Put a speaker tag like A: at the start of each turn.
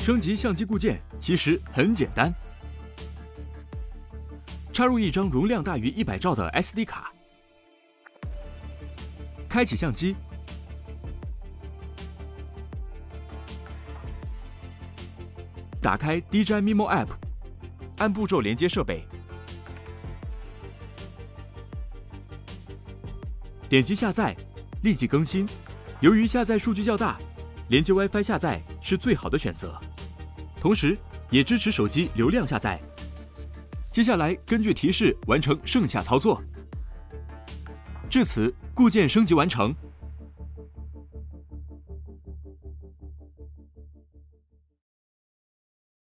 A: 升级相机固件其实很简单，插入一张容量大于100兆的 SD 卡，开启相机，打开 DJI Mimo App， 按步骤连接设备，点击下载，立即更新。由于下载数据较大，连接 WiFi 下载是最好的选择，同时也支持手机流量下载。接下来根据提示完成剩下操作。至此，固件升级完成。